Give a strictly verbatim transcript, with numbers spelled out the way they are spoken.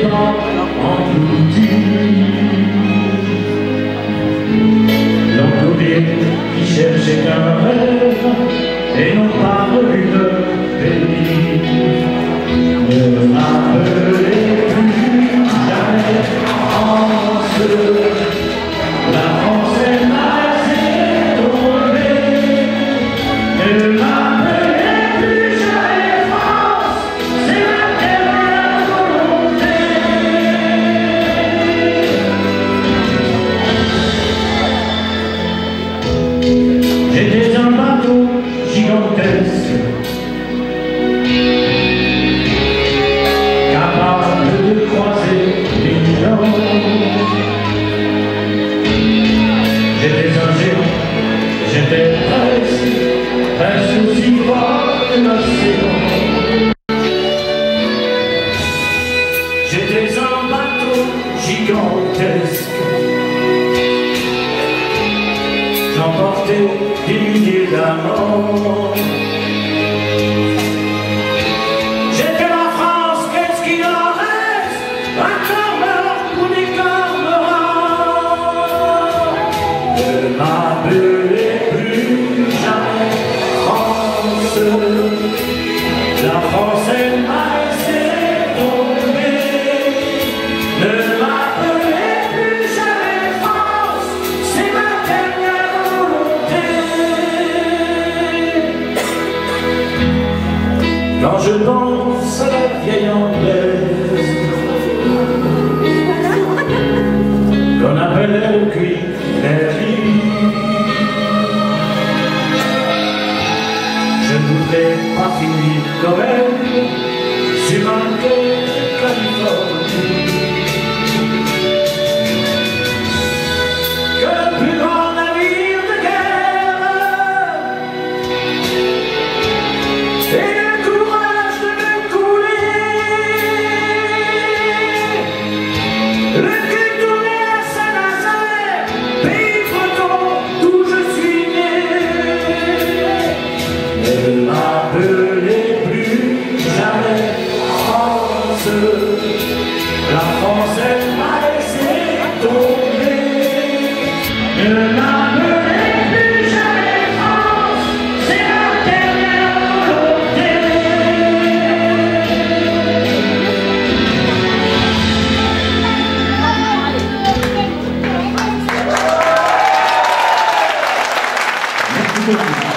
pas engloutis. L'engloutir qui cherchait un rêve et non pas une pays. Ne m'appelez plus jamais France. La France est mal tombée. Ne m'appelez plus jamais France. C'est ma dernière volonté. J'étais un bateau gigantesque, capable de croiser l'Union. J'étais un géant, j'étais presque, presque aussi fort que l'océan. J'étais un bateau gigantesque, j'emportais des milliers d'amants. J'étais la France, qu'est-ce qu'il en reste? Un corps pour des cormorans. Ne m'appelez plus jamais France. La France est mal, c'est tombé. Ne m'appelez plus jamais France, c'est ma dernière volonté. Quand je pense à la vieille anglaise qu'on appelait le Queen Mary, je ne voudrais pas finir comme elle sur un quai de Californie. Que le plus grand navire de guerre et le courage de me couler, le cul tourné à Saint-Nazaire, pays breton d'où je suis né. Ne m'appelez plus jamais France. La France est mal laissée tomber. Ne m'appelez plus jamais France, c'est la dernière volonté. Merci beaucoup.